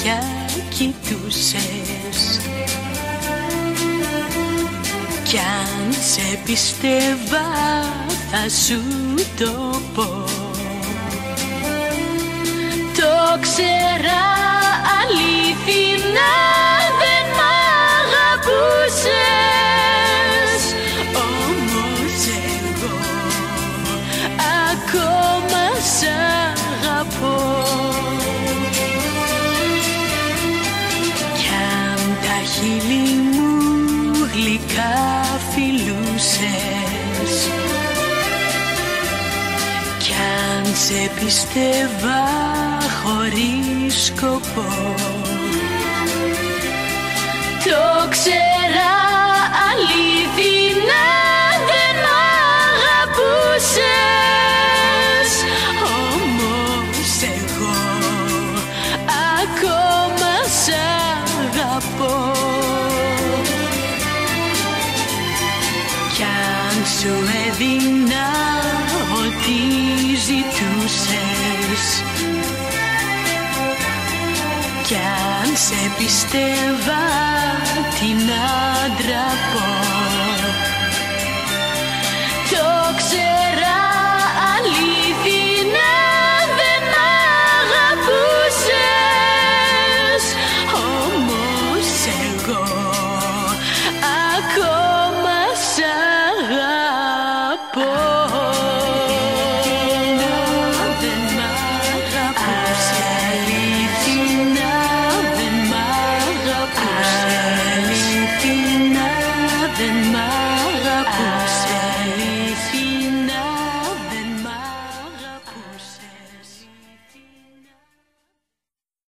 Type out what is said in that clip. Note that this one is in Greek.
μάτια κοιτούσες. Κι αν σε πίστευα θα σου το πω. Το ξέρα αλήθινα δεν μ' αγαπούσες. Όμως εγώ ακόμα σ' αγαπώ. Κι αν τα χείλη μου γλυκά φιλούσες, κι αν σε πίστευα χωρίς σκοπό, το ξέρα αλήθινα δεν μ' αγαπούσες. Όμως εγώ ακόμα σ' αγαπώ. Κι αν σου έδινα ό,τι ζητούσες, κι αν σε πίστευα τι να ντραπώ, το ξέρα αλήθινα δεν μ' αγαπούσες. Όμως εγώ ακόμα σ' αγαπώ. Αλήθινα δεν μ' αγαπούσες.